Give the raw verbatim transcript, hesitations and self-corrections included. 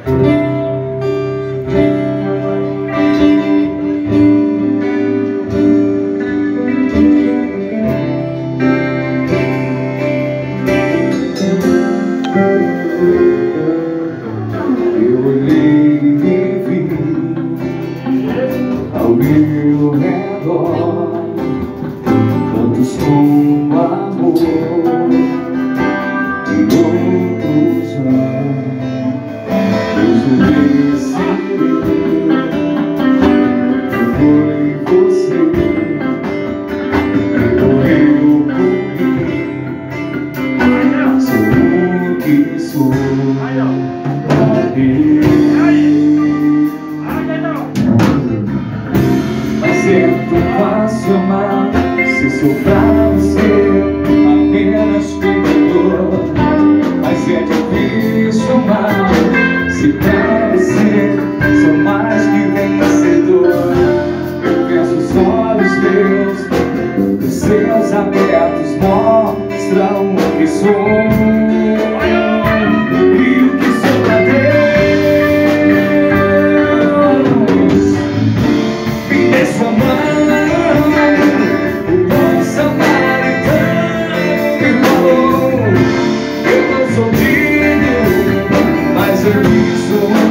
Eu olhei e vi ao meu redor tantos com amor e outros não. Eu decidi, foi você que morreu por mim. Sou o que sou. Mas é tão fácil amar se sou pra você apenas pecador. Mas é difícil amar se pra você sou mais que vencedor. Eu penso os olhos meus, os seus abertos mostram o que sou. Mas eu sou